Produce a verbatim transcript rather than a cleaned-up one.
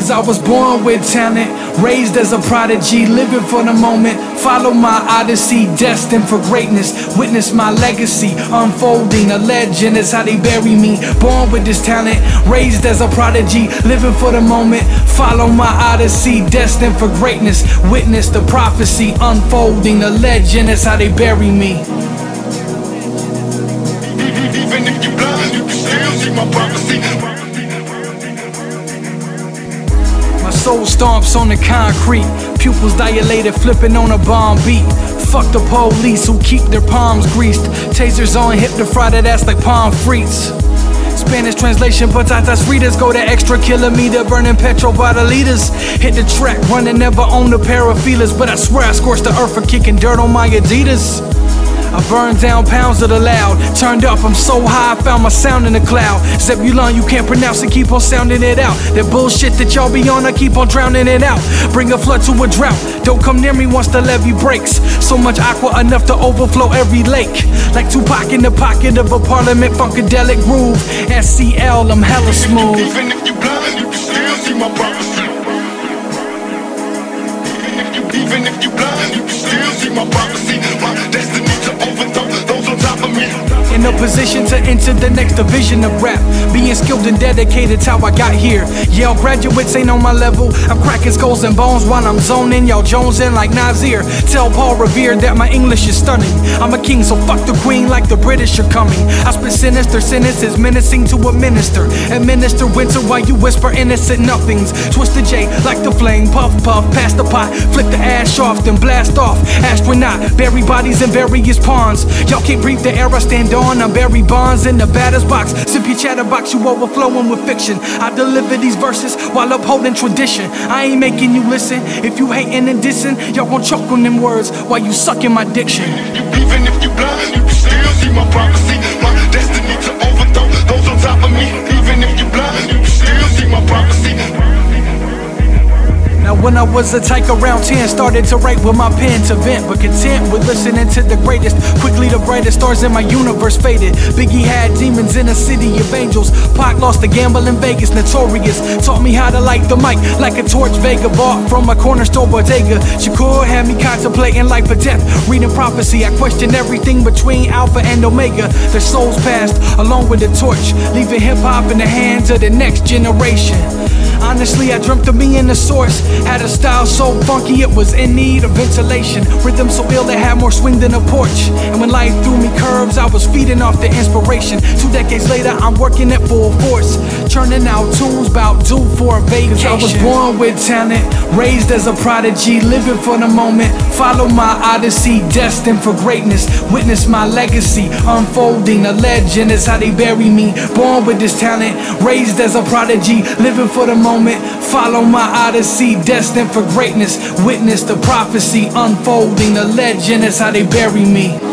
Cause I was born with talent, raised as a prodigy, living for the moment, follow my odyssey, destined for greatness, witness my legacy, unfolding, a legend is how they bury me. Born with this talent, raised as a prodigy, living for the moment, follow my odyssey, destined for greatness, witness the prophecy, unfolding, a legend is how they bury me. Even if you're blind, you can still see my prophecy. My soul stomps on the concrete, pupils dilated, flipping on a bomb beat. Fuck the police who keep their palms greased. Tasers on hip to fry that ass like palm frites. Spanish translation, patatas fritas, go the extra kilometer, burning petrol by the liters. Hit the track, running, never owned a pair of feelers, but I swear I scorched the earth for kicking dirt on my Adidas. I burned down pounds of the loud, turned up, I'm so high, I found my sound in the cloud. Zebulon, you can't pronounce it, keep on sounding it out. That bullshit that y'all be on, I keep on drowning it out. Bring a flood to a drought, don't come near me once the levee breaks. So much aqua, enough to overflow every lake. Like Tupac in the pocket of a parliament, funkadelic groove. S C L, I'm hella smooth. Even if you're blind, you can still see my prophecy. Even if you're blind, you can still see my prophecy. My destiny to overthrow those on top of me. In a position to enter the next division of rap, being skilled and dedicated's how I got here. Yale graduates ain't on my level, I'm cracking skulls and bones while I'm zoning, y'all jonesing like Nazir. Tell Paul Revere that my English is stunning. I'm a king, so fuck the queen like the British are coming. I spit sinister sentences menacing to a minister. Administer winter while you whisper innocent nothings. Twist the J like the flame, puff puff, pass the pot, flick the ash off, then blast off. Astronaut, bury bodies in various ponds. Y'all can't breathe the air I stand on. I'm Barry Bonds in the batter's box. Sip your chatterbox, you overflowing with fiction. I deliver these verses while upholding tradition. I ain't making you listen. If you hating and dissing, y'all gon' choke on them words while you sucking my diction. Even if you're blind, you can still see my prophecy. My destiny to overthrow those on top of me. Even if you're blind, you can still see my prophecy. Now when I was a tyke around ten, started to write with my pen to vent, but content with listening to the greatest. Quickly the brightest stars in my universe faded. Biggie had demons in a city of angels. Pac lost the gamble in Vegas, notorious. Taught me how to light the mic like a torch Vega, bought from a corner store bodega. Shakur had me contemplating life or death, reading prophecy. I questioned everything between Alpha and Omega. Their souls passed along with the torch, leaving hip-hop in the hands of the next generation. Honestly, I dreamt of me in the source. Had a style so funky it was in need of ventilation. Rhythm so ill it had more swing than a porch. And when life threw me curves, I was feeding off the inspiration. Two decades later, I'm working at full force, churning out tunes bout due for a vacation. Cause I was born with talent, raised as a prodigy, living for the moment, follow my odyssey, destined for greatness, witness my legacy, unfolding, a legend is how they bury me. Born with this talent, raised as a prodigy, living for the moment, follow my odyssey, destined for greatness, witness the prophecy, unfolding, a legend is how they bury me.